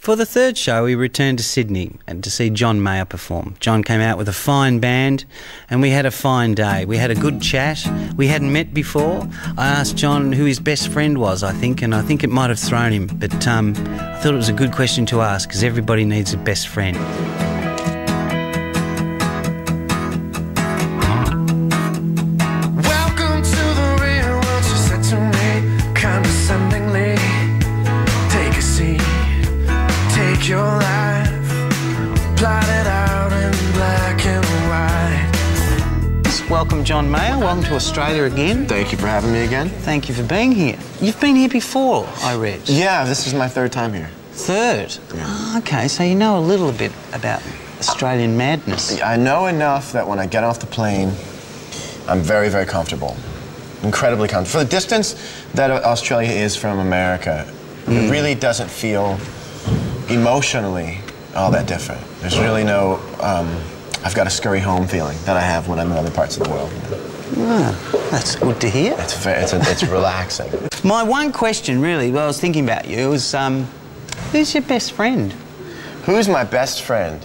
For the third show, we returned to Sydney and to see John Mayer perform. John came out with a fine band and we had a fine day. We had a good chat. We hadn't met before. I asked John who his best friend was, I think, and I think it might have thrown him. But I thought it was a good question to ask because everybody needs a best friend. Your life plotted out in black and white. Welcome, John Mayer. Welcome to Australia again. Thank you for having me again. Thank you for being here. You've been here before, I read. Yeah, this is my third time here. Third? Yeah. Oh, okay, so you know a little bit about Australian madness. I know enough that when I get off the plane, I'm very, very comfortable. Incredibly comfortable. For the distance that Australia is from America, it really doesn't feel emotionally all that different. There's really no, I've got a scurry home feeling that I have when I'm in other parts of the world. Ah, that's good to hear. It's relaxing. My one question, really, while I was thinking about you, was who's your best friend? Who's my best friend?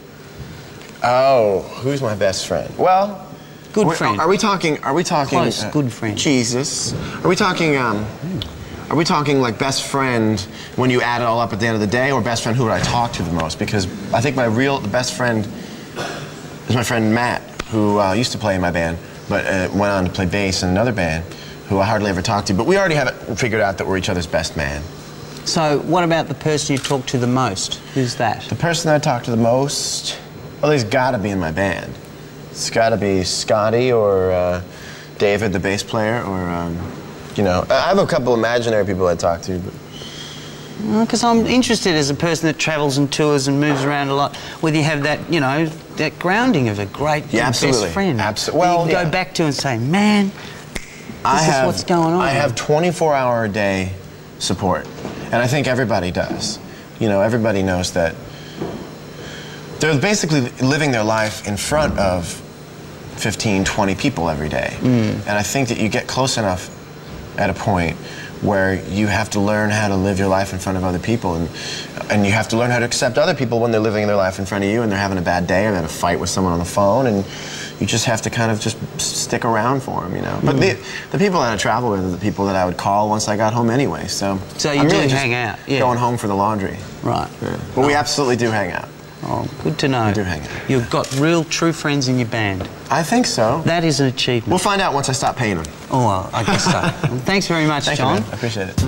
Oh, who's my best friend? Well, good friend. Are we talking? Close, good friend. Jesus. Are we talking? Are we talking like best friend when you add it all up at the end of the day, or best friend who would I talk to the most? Because I think the best friend is my friend Matt, who used to play in my band, but went on to play bass in another band, who I hardly ever talk to. But we already have it figured out that we're each other's best man. So what about the person you talk to the most? Who's that? The person I talk to the most, well, he's got to be in my band. It's got to be Scotty or David, the bass player, or... you know, I have a couple imaginary people I talk to, but... Because I'm interested as a person that travels and tours and moves around a lot, whether you have that, you know, that grounding of a great best friend. Absolutely. Well, you can go back to and say, man, this is what's going on. I have 24-hour-a-day support, and I think everybody does. You know, everybody knows that they're basically living their life in front of 15, 20 people every day. And I think that you get close enough at a point where you have to learn how to live your life in front of other people, and you have to learn how to accept other people when they're living their life in front of you and they're having a bad day or they have a fight with someone on the phone, and you just have to kind of just stick around for them, you know. But the people that I travel with are the people that I would call once I got home anyway, so you I'm do really hang out, yeah. Going home for the laundry. Right. Yeah. But we absolutely do hang out. Oh, good to know. We do hang out. You've got real, true friends in your band. I think so. That is an achievement. We'll find out once I stop paying them. Oh, well, I guess so. Well, thanks very much, Thank John. you, man. I appreciate it.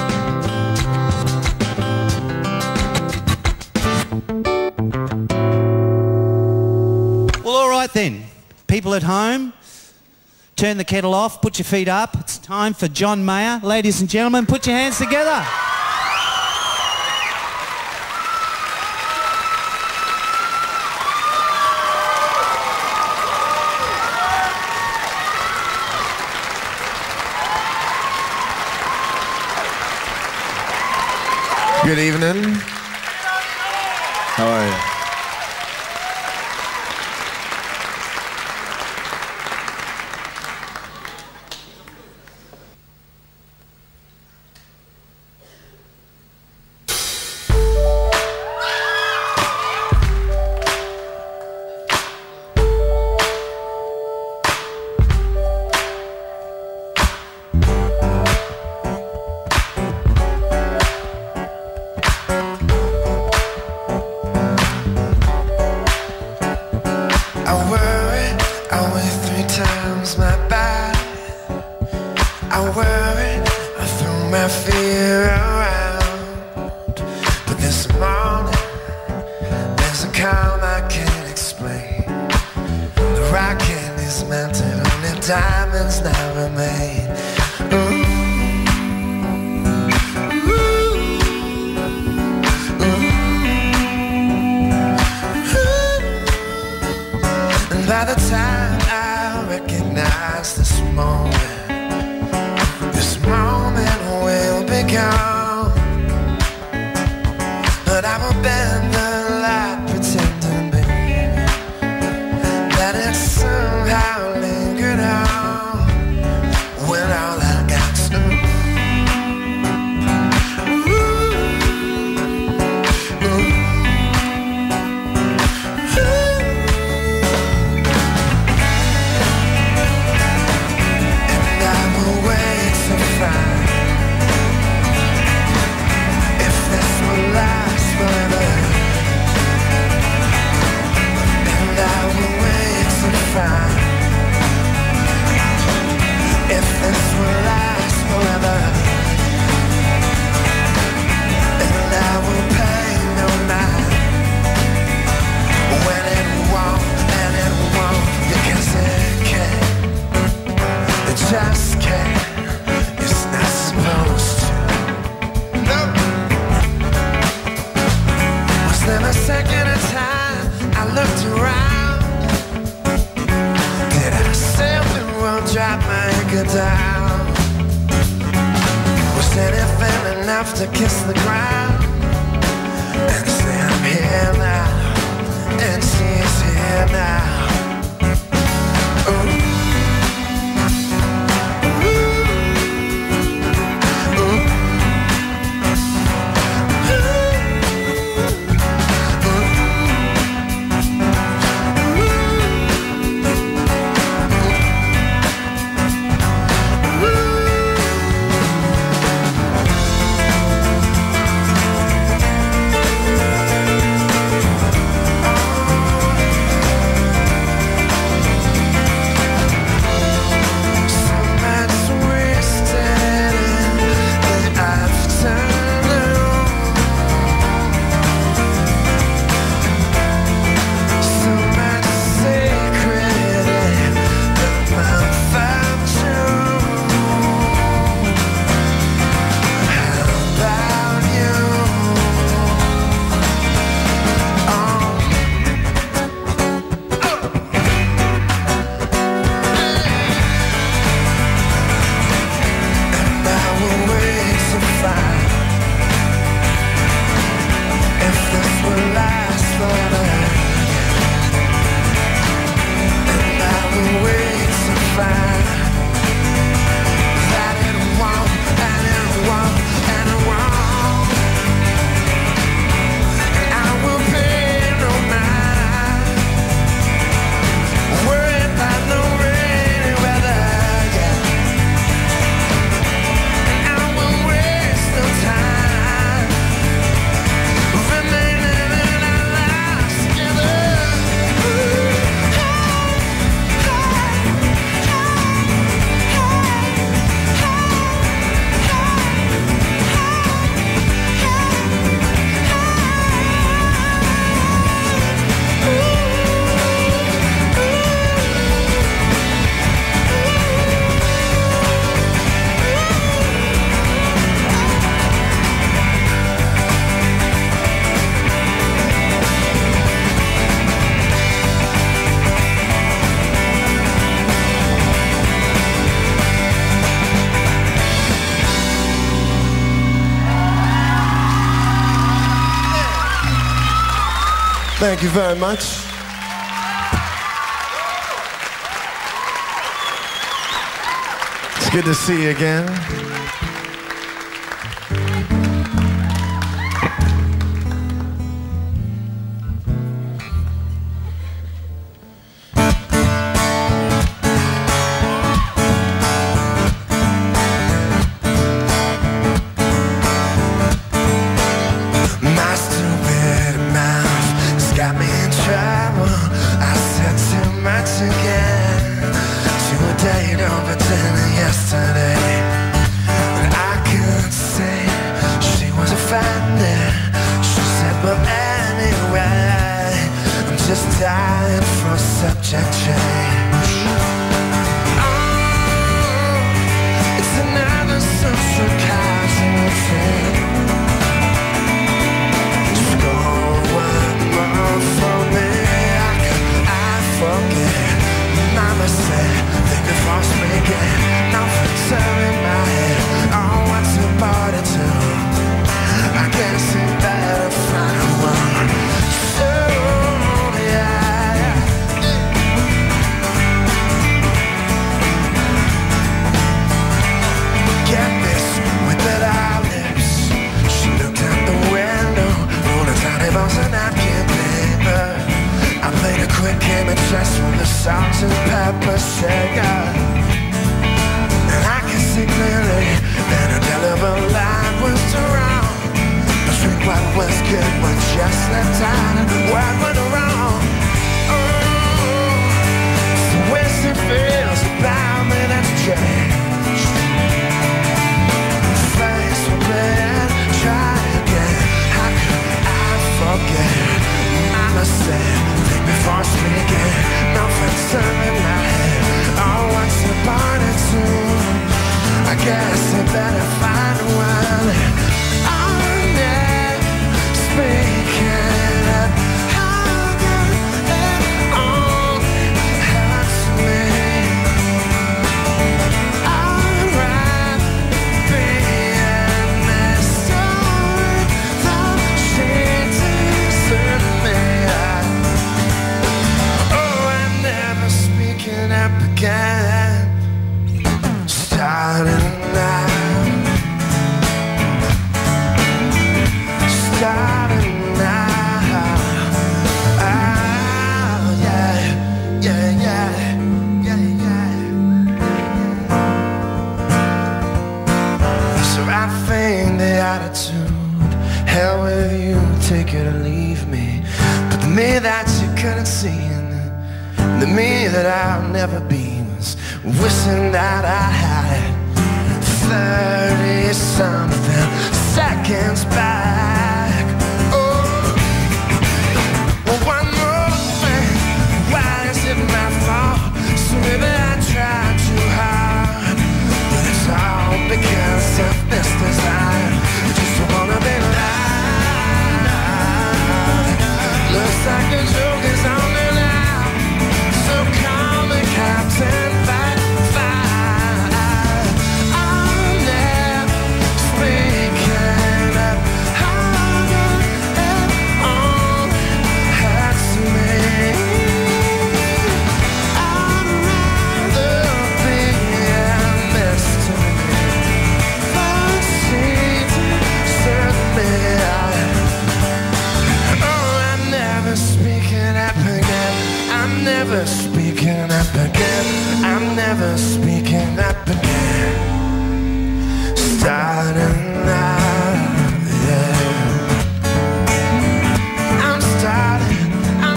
Well, all right then. People at home, turn the kettle off, put your feet up. It's time for John Mayer. Ladies and gentlemen, put your hands together. Good evening. How are you? Fear around, but this morning there's a calm I can't explain. The rocket is melted, only diamonds now remain. Ooh. And by the time I recognize this moment will be gone, but I will bend the light, pretending, baby, that it somehow lingered on when all I got's ooh, ooh, Was never second a time I looked around. Did I sail the world, drop my anchor down? Was anything enough to kiss the ground and say I'm here now, and she's here now? Ooh. Thank you very much. It's good to see you again. Better find one. I'm not speaking. believe me, but the me that you couldn't see, and the me that I'll never be, was wishing that I had 30-something seconds back. Oh, well, one more thing, why is it my fault? So maybe I tried too hard, but it's all because of this desire. I just wanna be loved. Looks like the joke is on me now, so call me Captain Fight, fight. I'm never speaking up, harder and on hurts me. I'd rather be a mystery, unseated, certainly. Oh, I'm never speaking up again. I'm never speaking up again. I'm never speaking up again. Starting now, yeah. I'm starting now.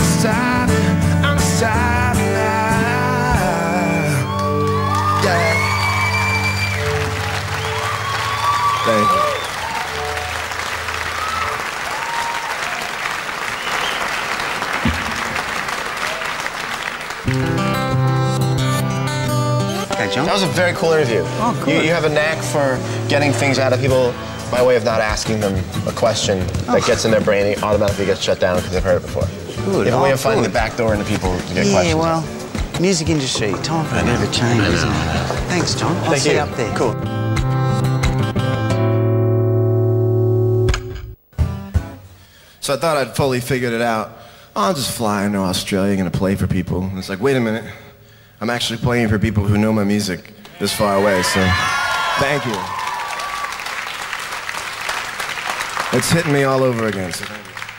Yeah. Thank you. Okay, John. That was a very cool interview. Oh, good. You have a knack for getting things out of people by way of not asking them a question that gets in their brain and automatically gets shut down because they've heard it before. Good. You have a way of finding good. the back door into people to get Yeah, questions. well, music industry, time for a bit of a change, isn't it? Thanks, John. I'll Thank see you. you up there. Cool. So I thought I'd fully figured it out. I'll just fly into Australia, gonna play for people. And it's like, wait a minute. I'm actually playing for people who know my music this far away, so thank you. It's hitting me all over again, so thank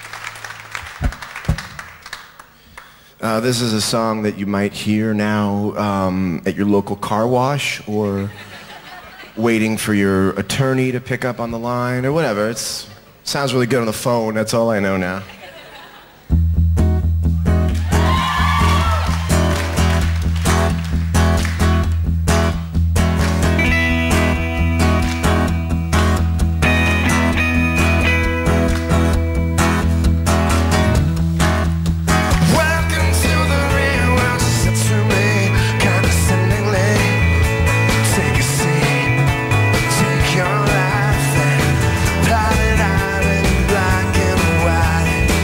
you. This is a song that you might hear now at your local car wash, or waiting for your attorney to pick up on the line, or whatever. It sounds really good on the phone, that's all I know now. Welcome to the real world, she said to me, condescendingly. Take a seat, take your life and plot it out in black and white.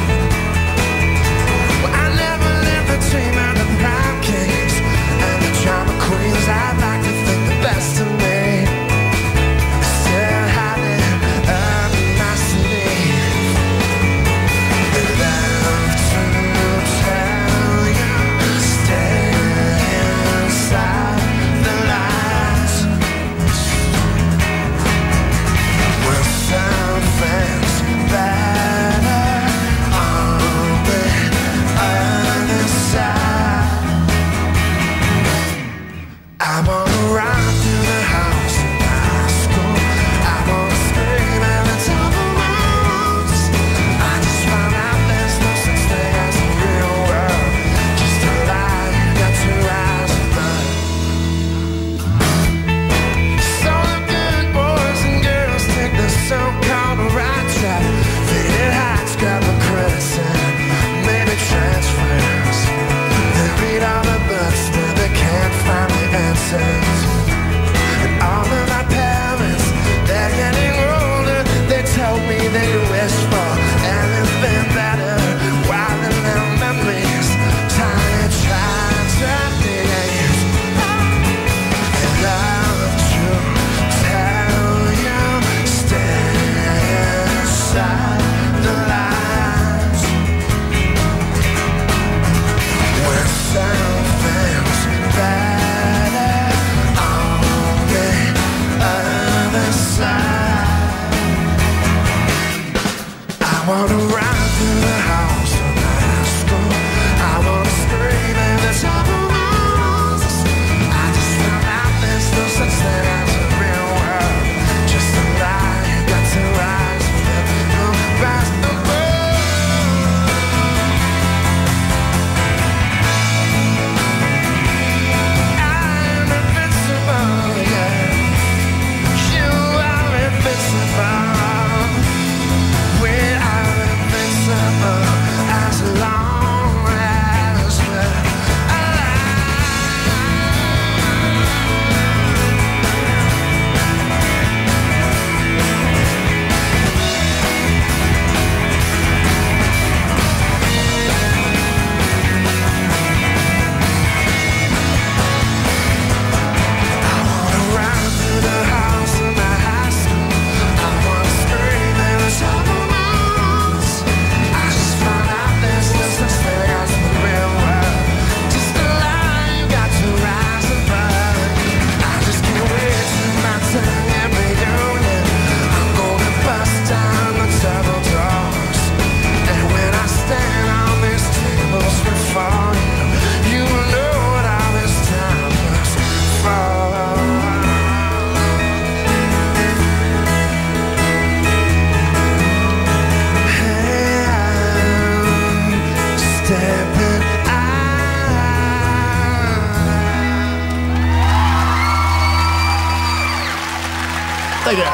Thank you.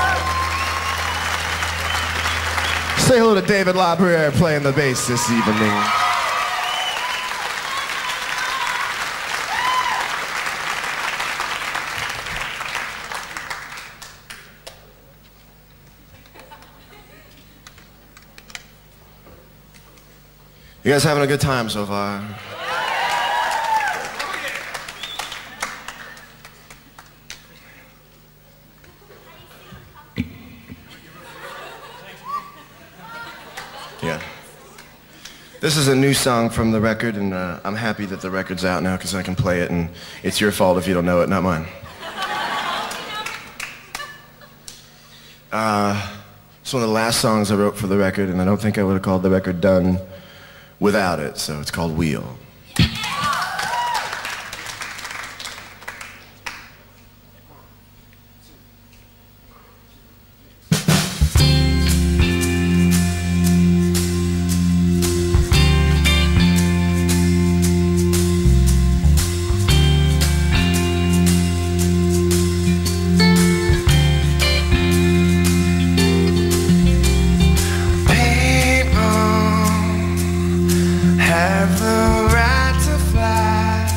Say hello to David LaBriere playing the bass this evening. You guys having a good time so far? Yeah. This is a new song from the record, and I'm happy that the record's out now because I can play it, and it's your fault if you don't know it, not mine. It's one of the last songs I wrote for the record, and I don't think I would have called the record done without it, so it's called Wheel. Have the right to fly,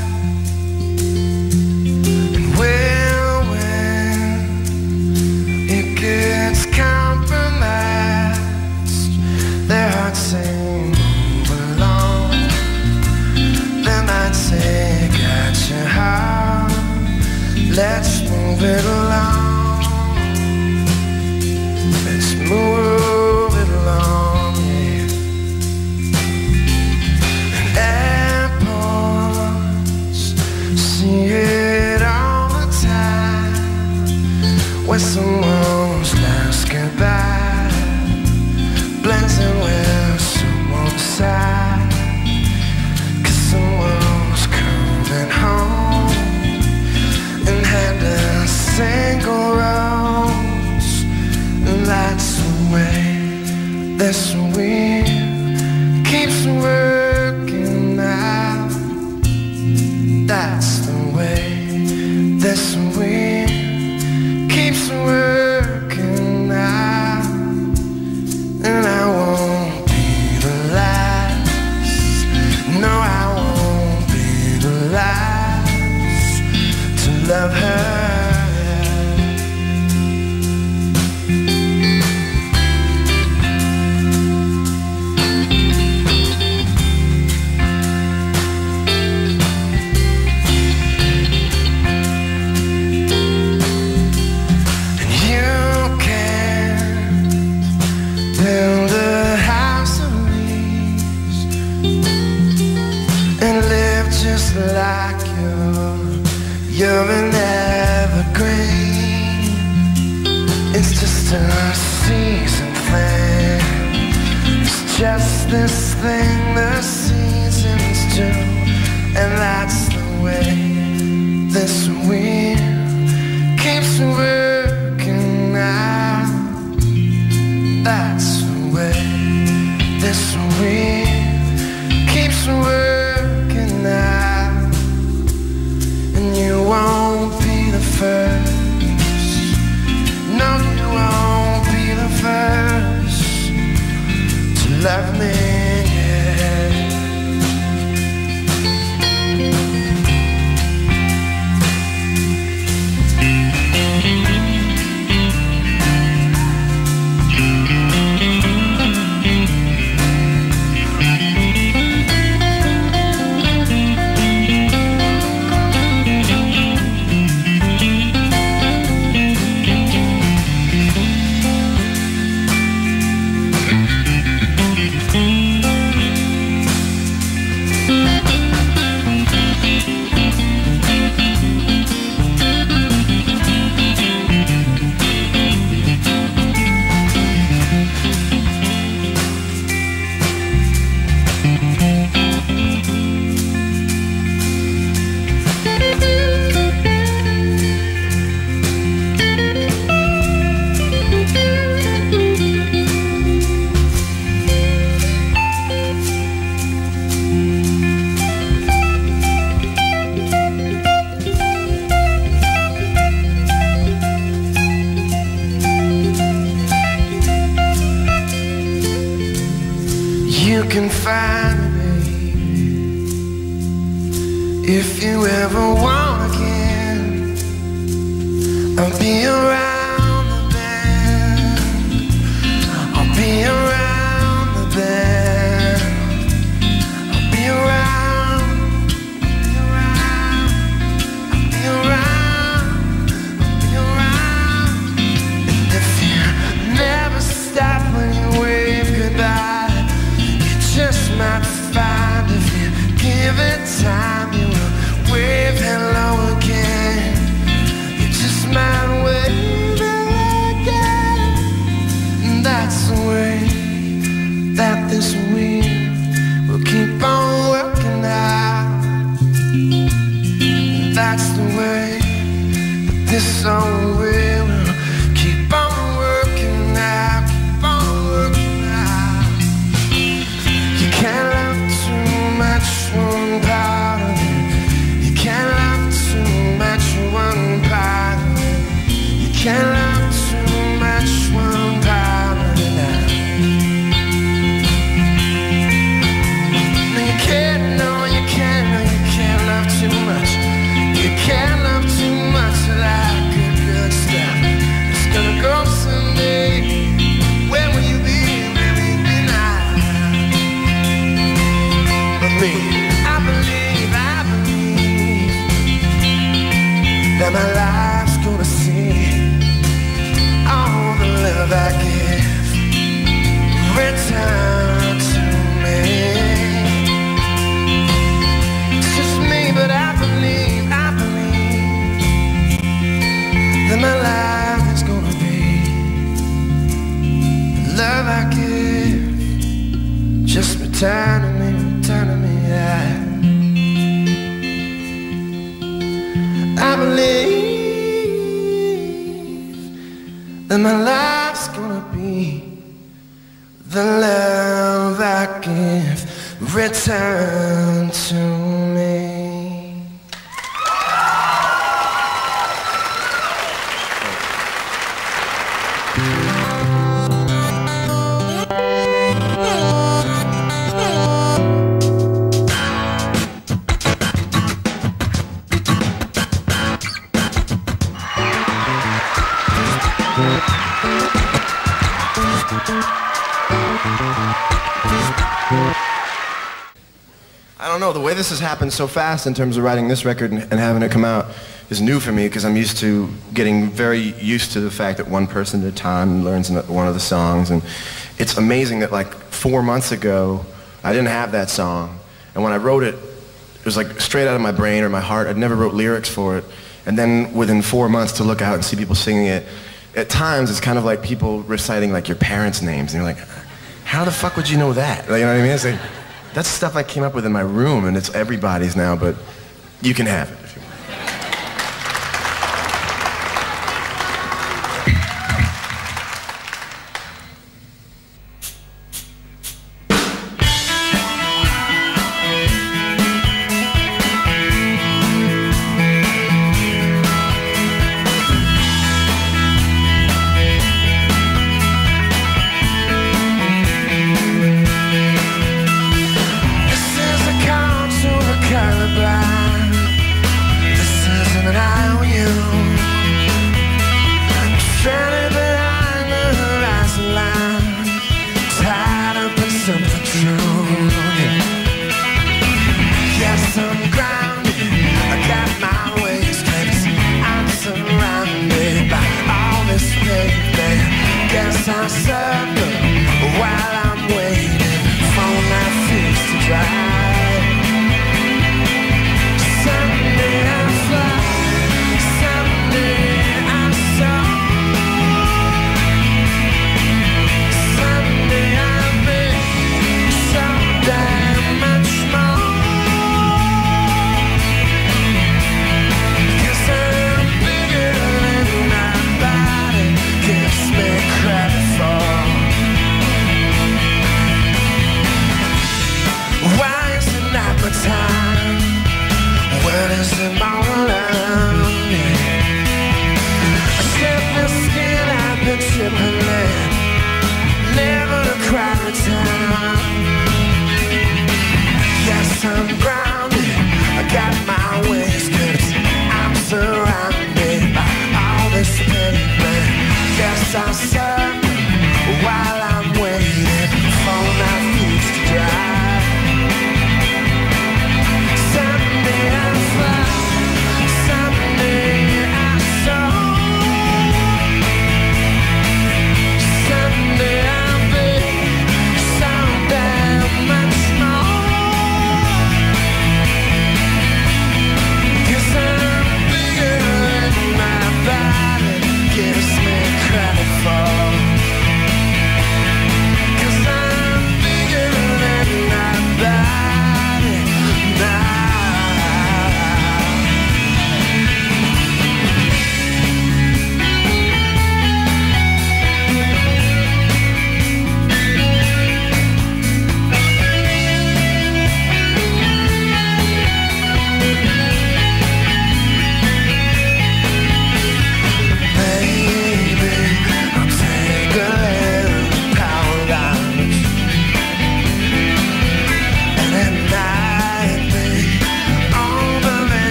and when it gets compromised, their hearts say move along. They might say got your heart, let's move it along. Let's move it along. When someone's last goodbye blends in with someone's side, 'cause someone's coming home and had a single rose, and that's the way this wheel keeps working out. That's the way this wheel keeps working out, and I won't be the last. No, I won't be the last to love her. Build a house of leaves and live just like you're an evergreen. It's just a season thing. It's just this thing the seasons do, and that's the way this wheel keeps working out. That's the way this wheel keeps working out, and you won't be the first. No, you won't be the first to love me. Mm-hmm. You can find me, baby, if you ever want again. I'll be around the bend. I'll be around the bend. I'll be around. I'll be around. I'll be around. And if you never stop when you wave goodbye, you just might find if you give it time, you will wave hello again. You just might wave hello again. And that's the way that this wheel will keep on working out. And that's the way that this old wheel will keep on working out, keep on working out. You can't love too much one part of it. You can't love too much one part of it. You can't love too much one part of it now. No, you can't, no, you can't, no, you can't love too much. You can't love too much of that good, good stuff. It's gonna go someday. Where will you be? Where will you be now? But me, I believe that my life's gonna see all the love I give return to me. It's just me, but I believe that my life is gonna be the love I give. Just return to me, yeah. I believe that my life's gonna be the love I give return to me. I don't know, the way this has happened so fast in terms of writing this record and having it come out is new for me, because I'm used to getting very used to the fact that one person at a time learns one of the songs. And it's amazing that like 4 months ago, I didn't have that song. And when I wrote it, it was like straight out of my brain or my heart. I'd never wrote lyrics for it. And then within 4 months to look out and see people singing it, at times it's kind of like people reciting like your parents' names. And you're like, how the fuck would you know that? Like, you know what I mean? It's like, that's stuff I came up with in my room, and it's everybody's now, but you can have it if you want. Never to cry the time.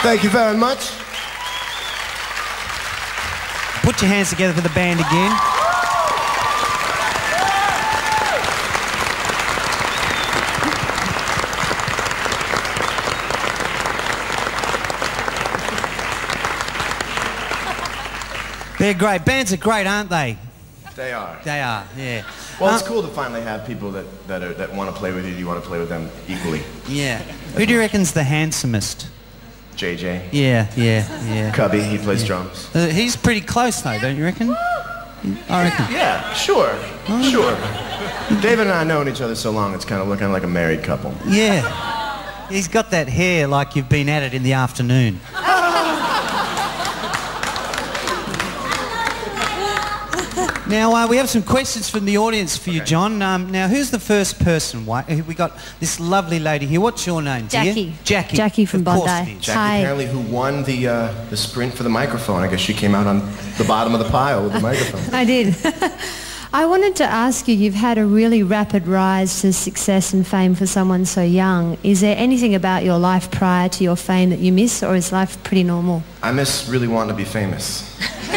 Thank you very much. Put your hands together for the band again. They're great. Bands are great, aren't they? They are. They are, yeah. Well, it's cool to finally have people that want to play with you. You want to play with them equally. Yeah. Who do you reckon's the handsomest? JJ. Yeah. Cubby, he plays drums. He's pretty close, though, don't you reckon? I reckon. Yeah, sure. Sure. David and I have known each other so long, it's kind of looking like a married couple. Yeah. He's got that hair like you've been at it in the afternoon. Now, we have some questions from the audience for you, John. Now, who's the first person? We got this lovely lady here. What's your name, dear? Jackie. Jackie. Jackie from Of course Bondi. it is. Jackie, Hi. apparently, who won the sprint for the microphone. I guess she came out on the bottom of the pile with the microphone. I did. I wanted to ask you, you've had a really rapid rise to success and fame for someone so young. Is there anything about your life prior to your fame that you miss, or is life pretty normal? I miss really wanting to be famous.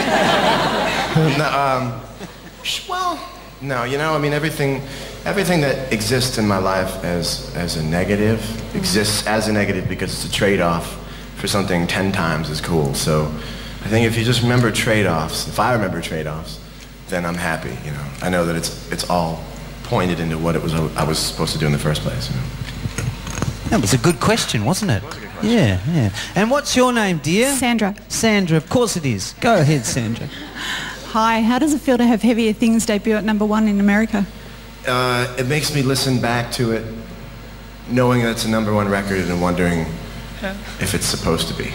Well, no, you know, I mean, everything that exists in my life as a negative exists as a negative because it's a trade-off for something 10 times as cool. So I think if you just remember trade-offs, if I remember trade-offs, then I'm happy, you know. I know that it's all pointed into what it was I was supposed to do in the first place, you know. That was a good question, wasn't it? It was a good question. Yeah. And what's your name, dear? Sandra. Sandra, of course it is. Go ahead, Sandra. Hi, how does it feel to have Heavier Things debut at #1 in America? It makes me listen back to it knowing that it's a #1 record and wondering if it's supposed to be.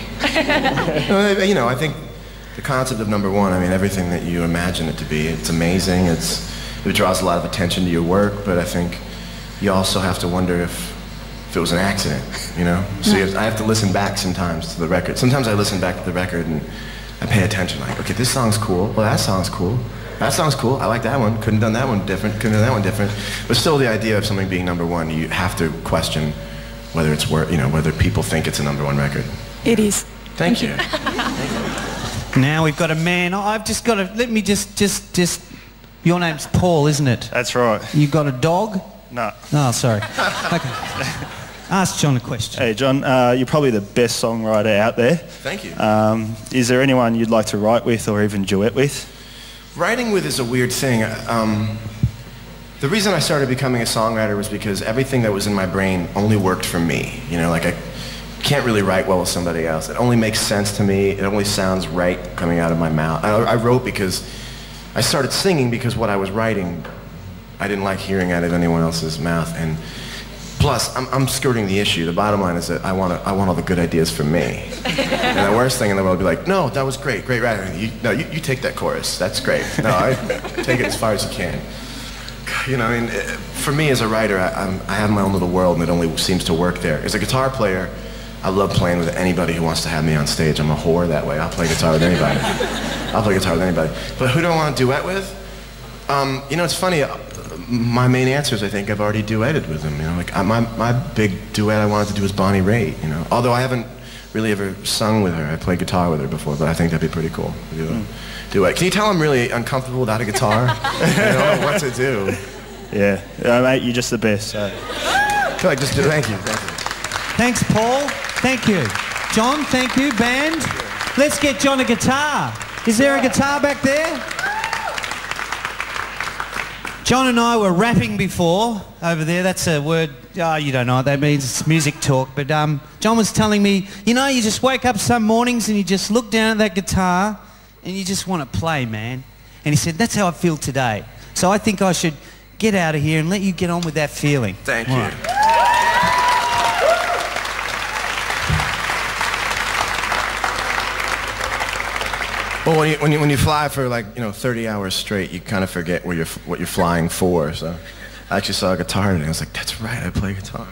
You know, I think the concept of #1, I mean, everything that you imagine it to be, it's amazing. It draws a lot of attention to your work, but I think you also have to wonder if it was an accident, you know? So I have to listen back sometimes to the record. Sometimes I listen back to the record and I pay attention, like, okay, this song's cool. Well, that song's cool. That song's cool. I like that one. Couldn't have done that one different. Couldn't have done that one different. But still, the idea of something being #1, you have to question whether it's whether people think it's a #1 record. It is. Thank you. Now we've got a man. I've just got to, let me just, your name's Paul, isn't it? That's right. You got a dog? No. Oh, sorry. Okay. Ask John a question. Hey, John, you're probably the best songwriter out there. Thank you. Is there anyone you'd like to write with or even duet with? Writing with is a weird thing. The reason I started becoming a songwriter was because everything that was in my brain only worked for me. You know, like I can't really write well with somebody else. It only makes sense to me. It only sounds right coming out of my mouth. I wrote because I started singing because what I was writing, I didn't like hearing out of anyone else's mouth. And plus, I'm skirting the issue. The bottom line is that I want all the good ideas for me. And the worst thing in the world would be like, no, that was great, great writing. You take that chorus. That's great. No, I take it as far as you can. You know, I mean, for me as a writer, I have my own little world, and it only seems to work there. As a guitar player, I love playing with anybody who wants to have me on stage. I'm a whore that way. I'll play guitar with anybody. I'll play guitar with anybody. But who do I want to duet with? You know, it's funny. My main answers, I think, I've already duetted with them. You know, like my big duet I wanted to do was Bonnie Raitt. You know, although I haven't really ever sung with her. I played guitar with her before, but I think that'd be pretty cool to do a duet. Can you tell I'm really uncomfortable without a guitar? I don't know what to do. Yeah, mate, you're just the best. So. Feel like just do. Thank you. Thank you. Thanks, Paul. Thank you. John, thank you. Band, let's get John a guitar. Is there a guitar back there? John and I were rapping before over there. That's a word, you don't know what that means. It's music talk. But John was telling me, you know, you just wake up some mornings and you just look down at that guitar and you just want to play, man. And he said, that's how I feel today. So I think I should get out of here and let you get on with that feeling. Thank you. Right. Well, when you fly for like 30 hours straight, you kind of forget what you're flying for. So I actually saw a guitar today. I was like, that's right, I play guitar.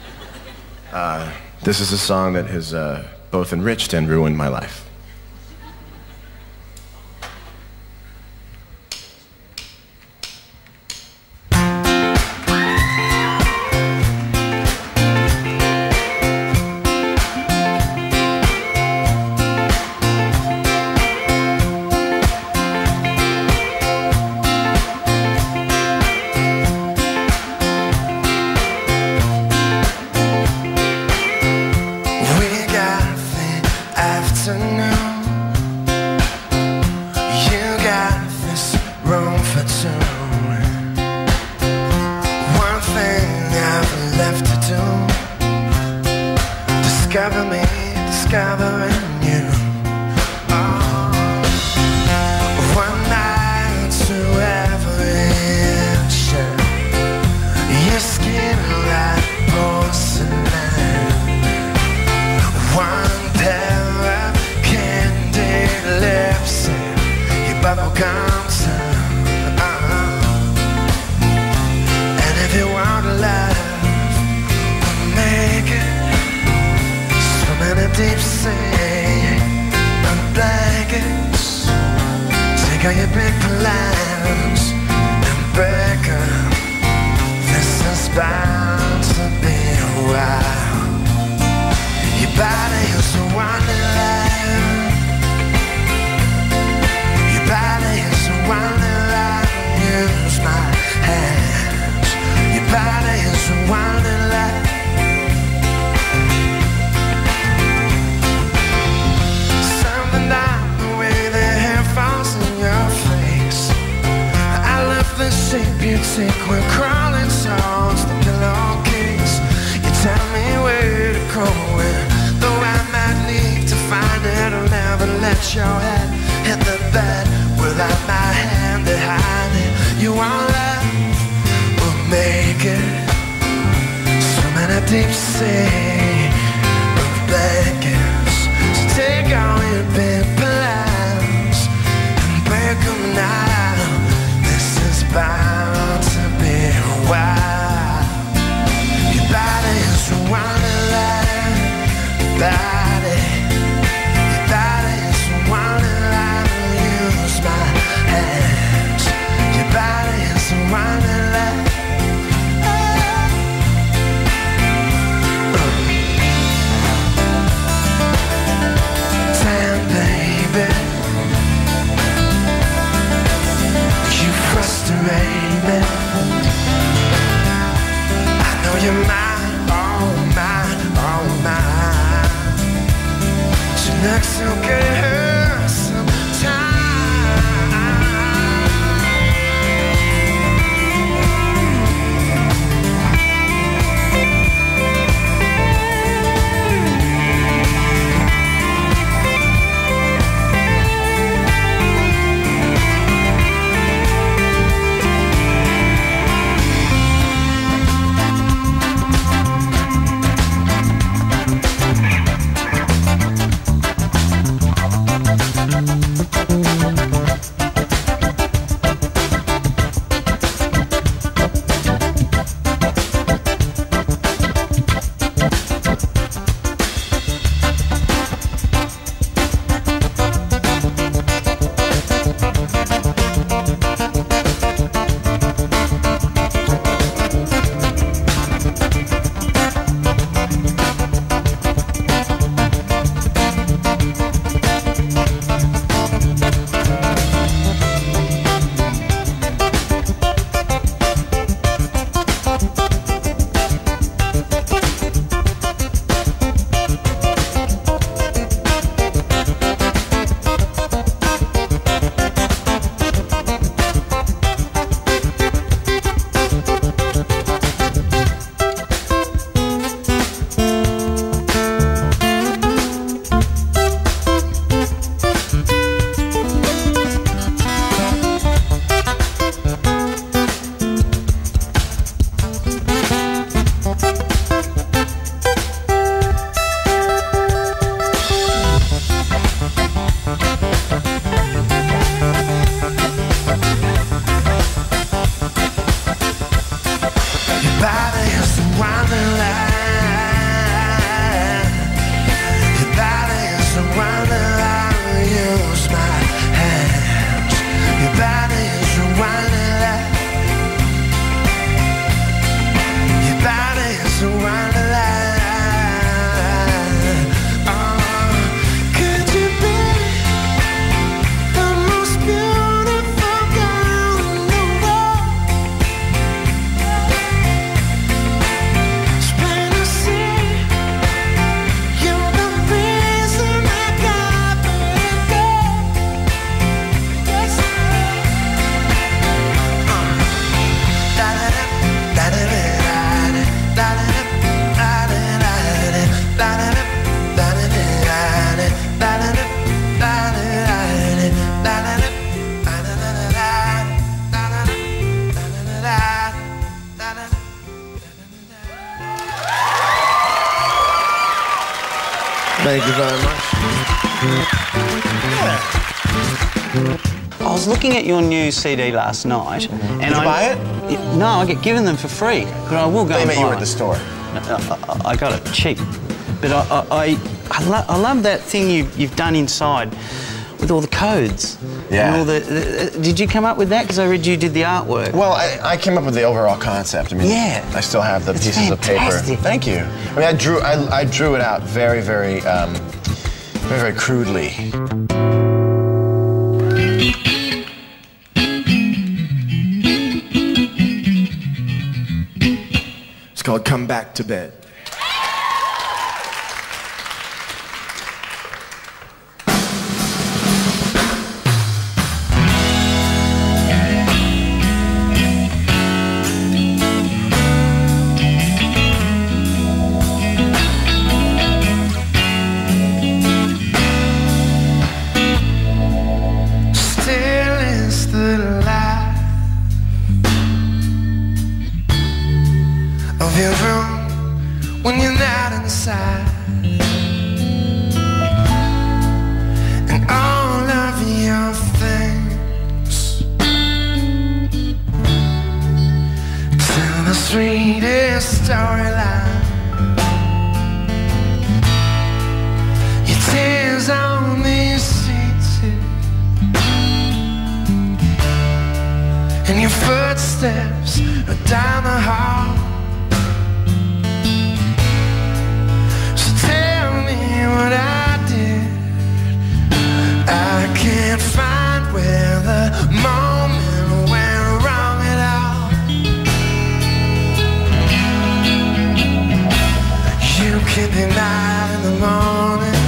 This is a song that has both enriched and ruined my life. return. One thing I've left to do. Discover me, discovering you. One night to every ocean. Your skin like porcelain. One pair of candid lips and your bubblegum tongue. And if you want love, we'll make it. Swim in a deep sea of blankets. Take all your big plans and break 'em. This is bound to be a while. Your body is a wonderland. Your body is a wonderland. Use my hands. Your body is a wonderland. Something down the way the hair falls in your face. I love the shape you take when crawling towards the pillowcase. You tell me where to go, and though I might need to find it, I'll never let your head hit the bed without my hand behind it. You want love? We'll make it. Swim in a deep sea of blankets. So take all your big plans and break 'em now. This is bound to be a while. Your body is a wonderland. Body, your body is a wonderland. Use my hands. Your body is a wonderland. Damn, baby, you frustrate me. I know you're mine, oh mine, oh mine. She looks so good sometimes. Thank you very much. I was looking at your new CD last night, and Did you buy it? No, I get given them for free, but I will go They and met buy you at it. the store. I got it cheap, but I love that thing you've done inside with all the codes. Yeah. And all did you come up with that? Because I read you did the artwork. Well, I came up with the overall concept. I mean, Yeah. I still have the It's pieces of paper. fantastic. Thank you. I mean, I drew it out very, very, very crudely. It's called Come Back to Bed. Still is the light of your room when you're not inside, and all of your things tell the sweetest storyline. Your tears on these seats and your footsteps are down the hall. So tell me what I did. I can't find where the moment went wrong at all. You can deny in the morning.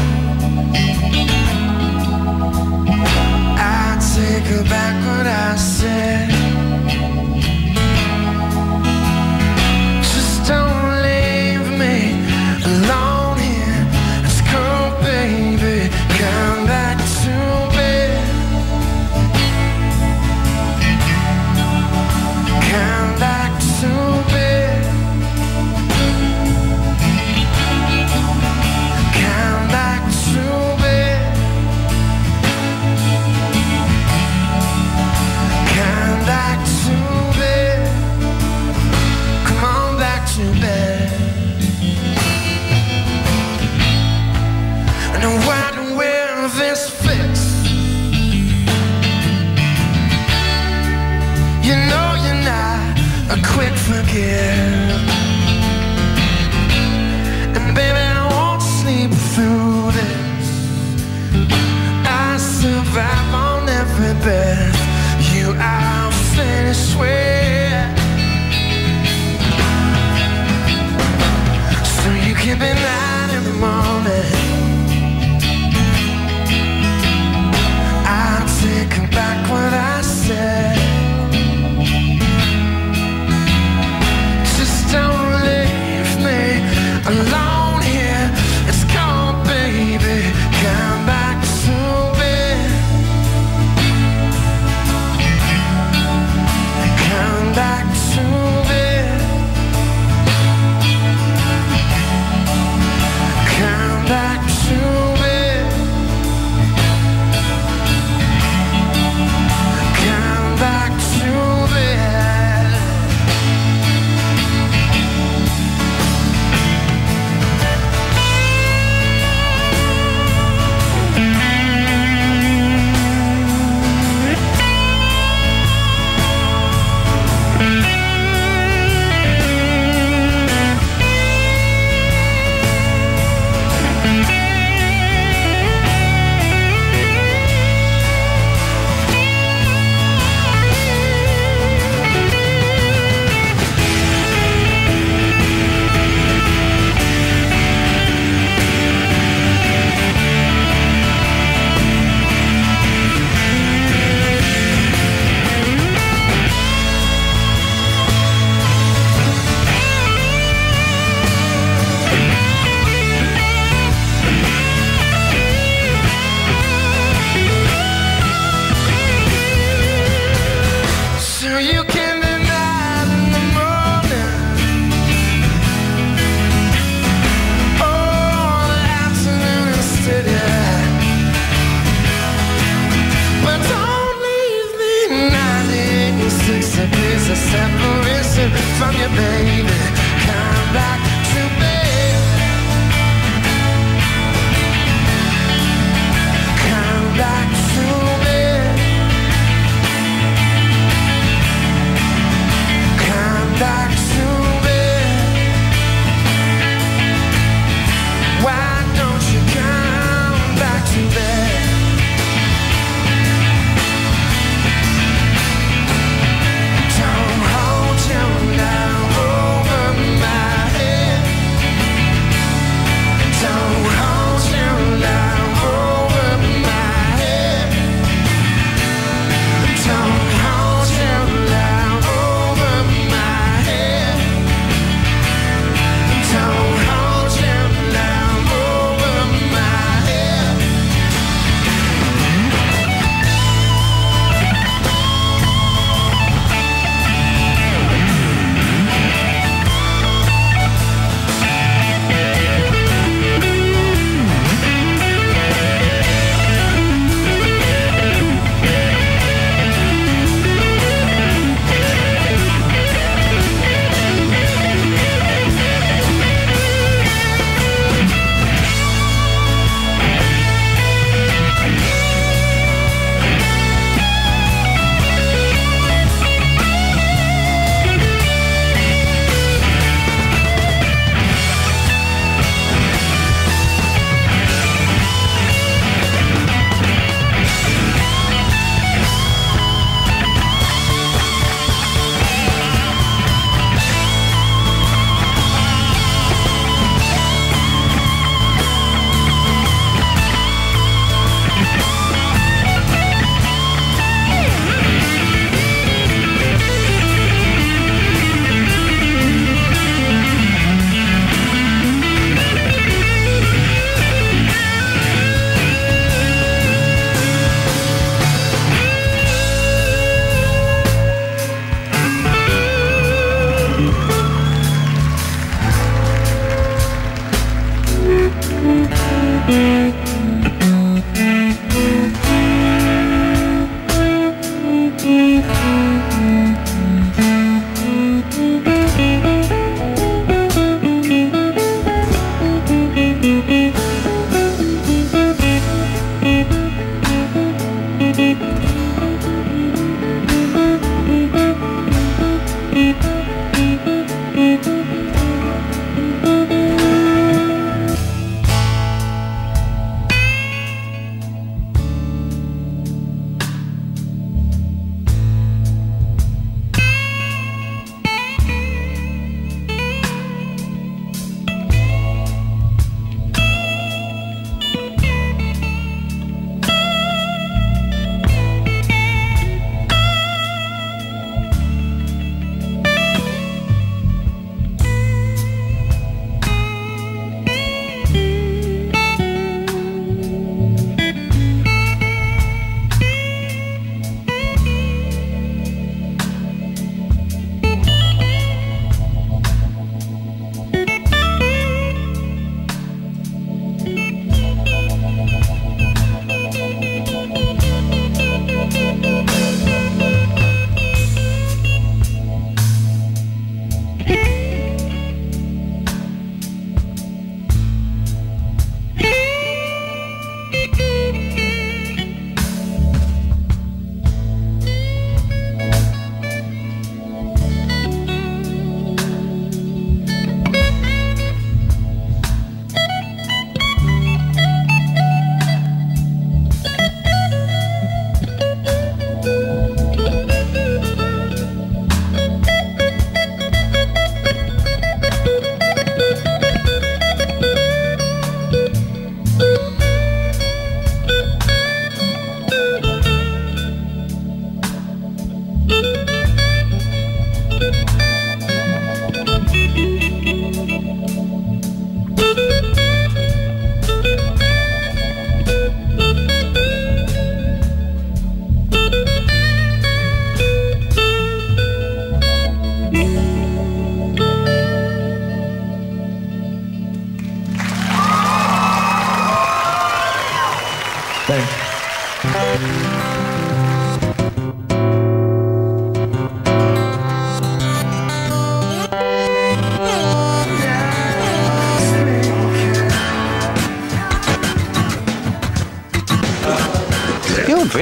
I take back what I said. Just don't leave me alone here. It's cool, baby. Come back to bed. Come back to bed. Come back to bed. Come back to bed. Come on back to bed. And I wonder where this fits. You know you're not a quick forget. And baby, I won't sleep through this. I survive on every breath. You are finished with. So you can be mad in the morning. I'll take back what I said. Just don't leave me alone here. It's cold, baby. Come back to bed. Come back to bed. Come back to bed. Come back to bed. So you can be mad in the morning. Oh, the afternoon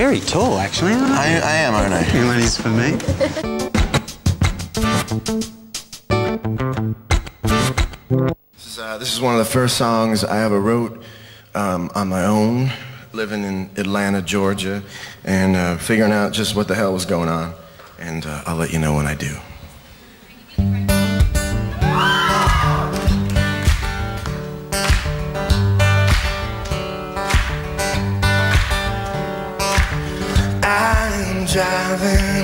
very tall, actually, aren't I? I am, aren't I? One is for me. This is one of the first songs I ever wrote on my own, living in Atlanta, Georgia, and figuring out just what the hell was going on. And I'll let you know when I do. I'm driving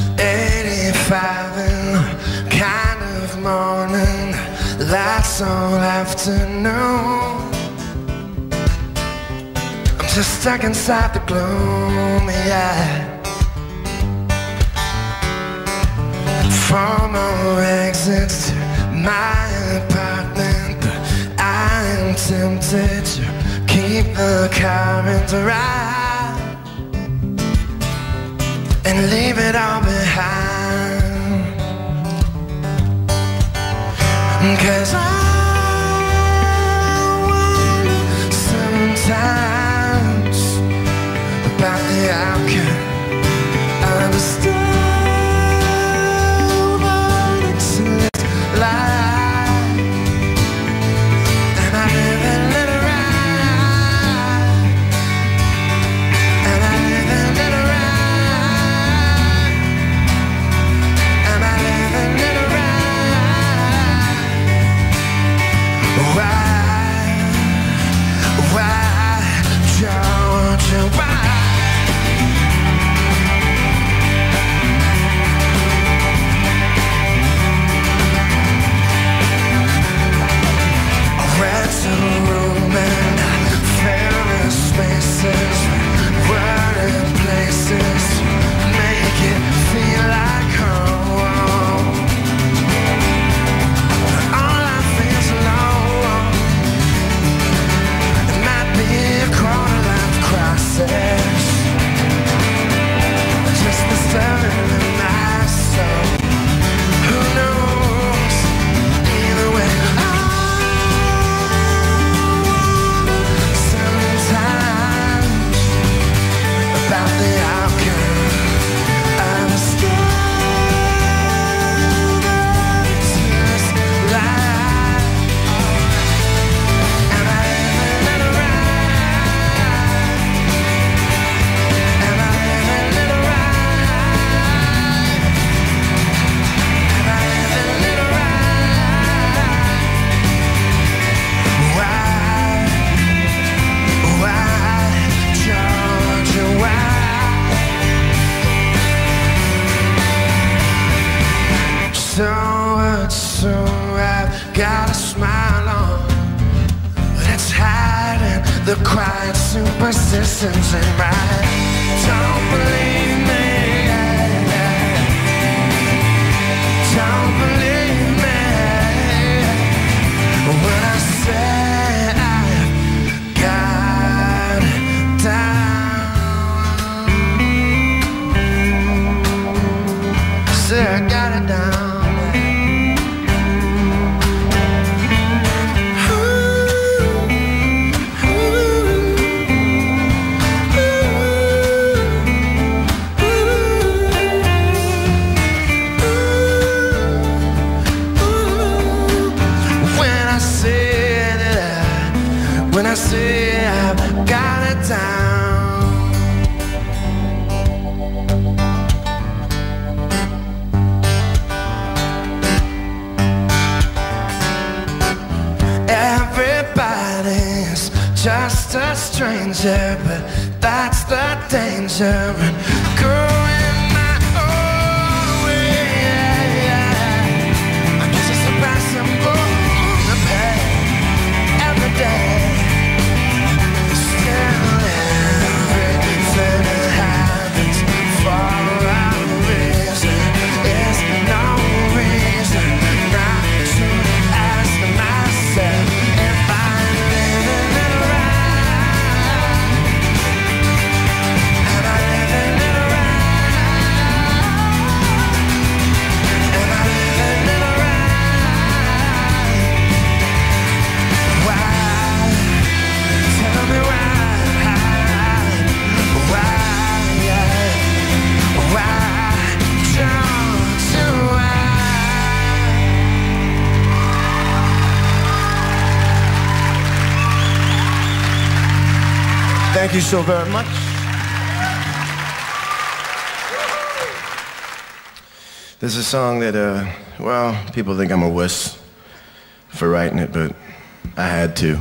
85 in kind of morning, lights all afternoon. I'm just stuck inside the gloom, yeah. From our exits to my apartment, but I'm tempted to keep the current right and leave it all behind. 'Cause I wonder sometimes about the outcome of the story. Got a smile on, but it's hiding the quiet superstitions in right. Don't believe me, don't believe me when I say I've got it down. Say I got it down. When I say I've got it down. Everybody's just a stranger, but that's the danger in going my own way. I guess it's a possible to pay every day. Living it Thank you so very much. This is a song that, well, people think I'm a wuss for writing it, but I had to.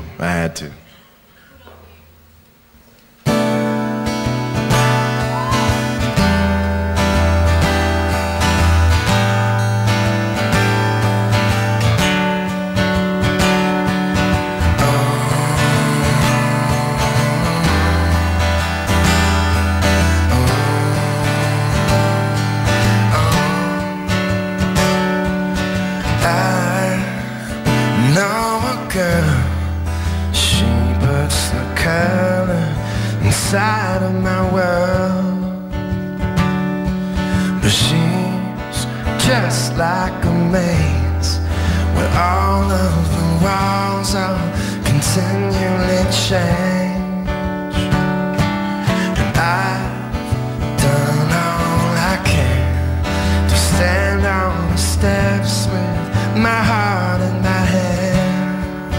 Inside of my world, but she's just like a maze where all of the walls are continually change. And I've done all I can to stand on the steps with my heart in my hand.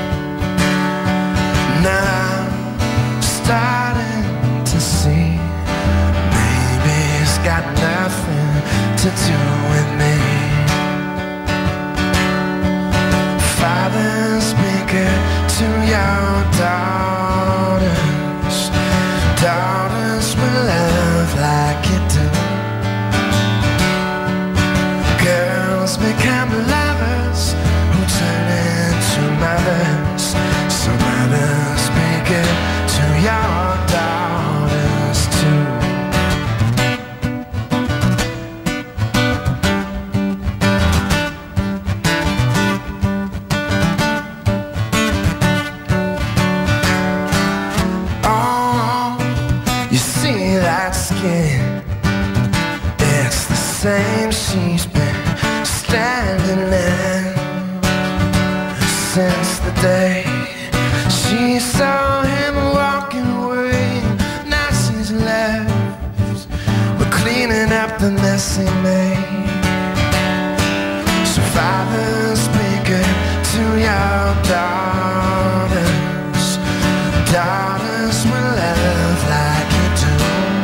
Now I'm starting to see maybe it's got nothing to do with me. Father, speak it to your daughters. Daughters will love like you do. Girls become lovers who turn into mothers. So mothers, speak it to your daughters too. Oh, you see that skin? It's the same she's been standing in since the day she saw him walking away. Now she's left with cleaning up the mess he made. So Father, speak it to your daughters. Daughters will love like you do.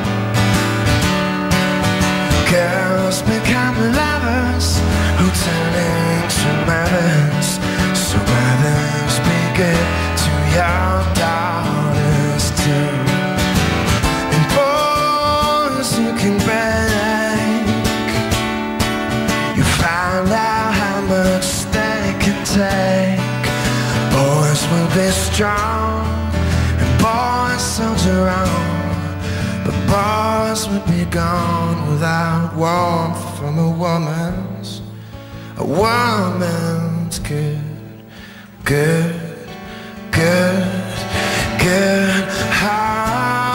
Girls become lovers who turn into mothers. So mothers, speak it to your daughters too. And boys you can break, you find out how much they can take. Boys will be strong and boys soldier on, but boys would be gone without warmth from a woman's. A woman's good, good, good, good heart.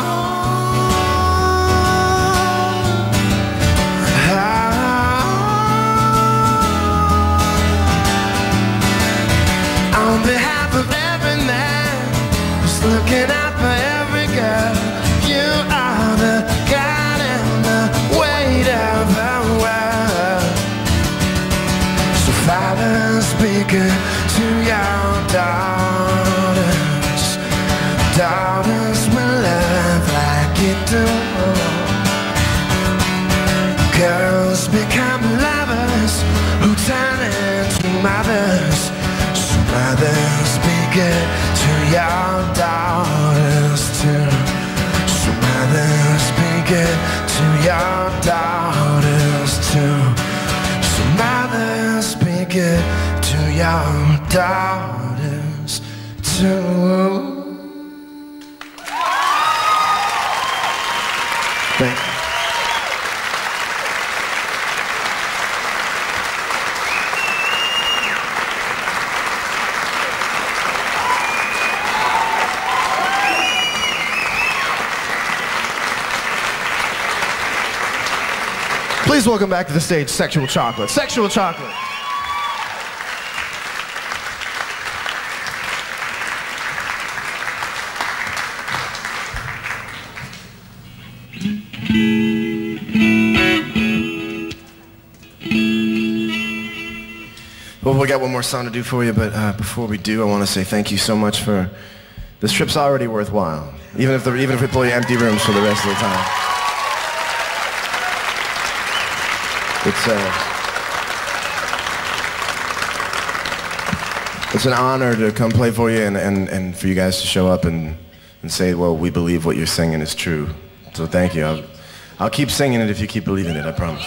On behalf of every man who's looking out for every girl, you are the God and the weight of the world. So Father, speak it to your daughters. Daughters will love like you do. Girls become lovers who turn into mothers. So mothers, speak it to your daughters too. So mothers, speak it to your daughters too. So mothers, speak it to your daughters too. Thank you. Please welcome back to the stage Sexual Chocolate. Sexual Chocolate. Well, we got one more song to do for you, but before we do, I want to say thank you so much for This trip's already worthwhile, even if we play empty rooms for the rest of the time. It's an honor to come play for you and for you guys to show up and say, well, we believe what you're singing is true. So thank you. I'll keep singing it if you keep believing it, I promise.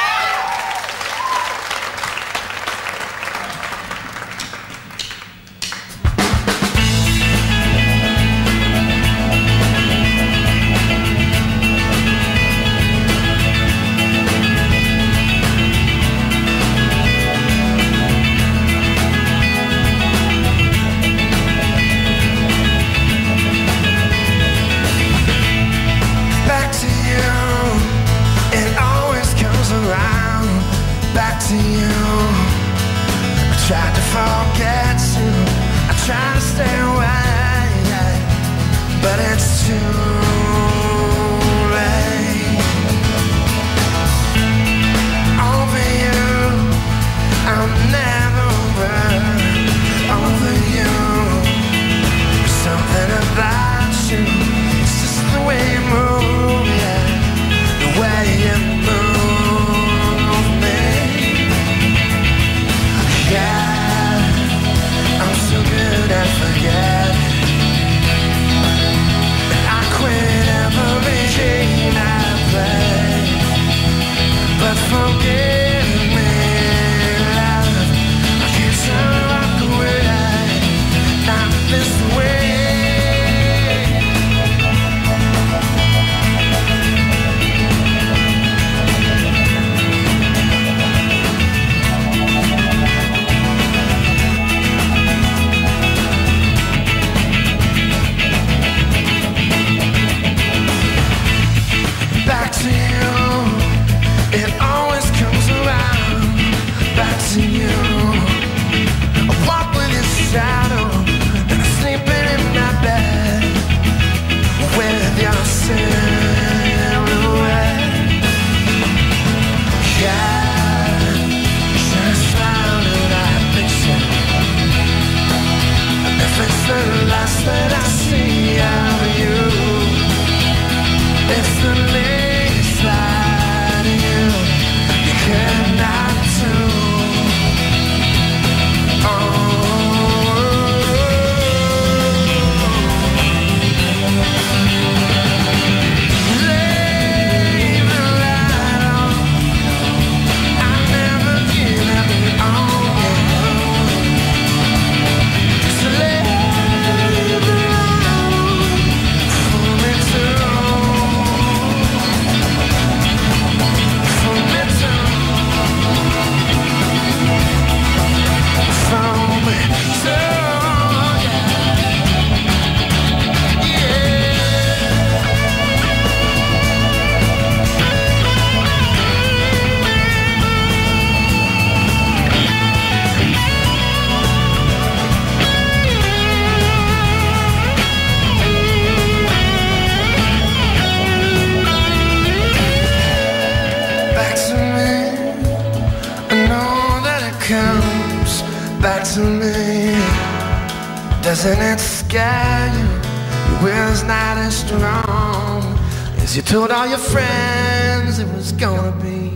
Doesn't it scare you? Your will's not as strong as you told all your friends it was gonna be.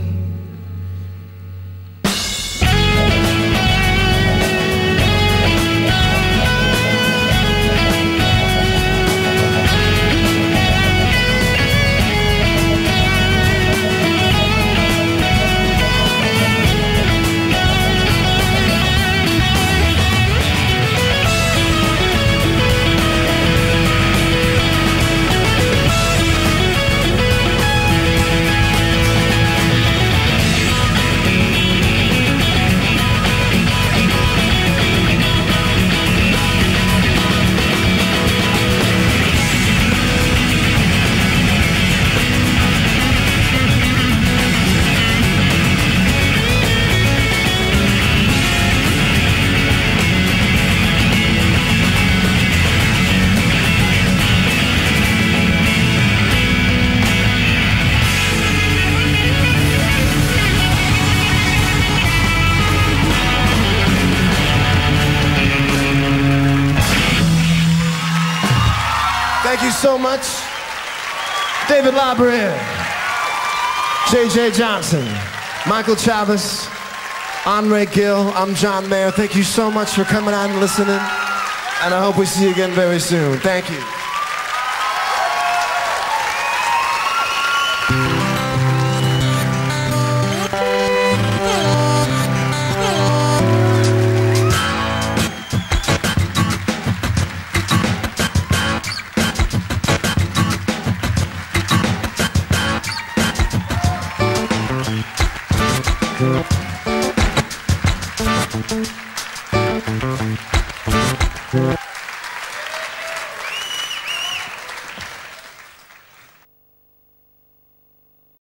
so much. David Labrie, J.J. Johnson, Michael Chavez, Andre Gill, I'm John Mayer. Thank you so much for coming out and listening. And I hope we see you again very soon. Thank you. Yeah.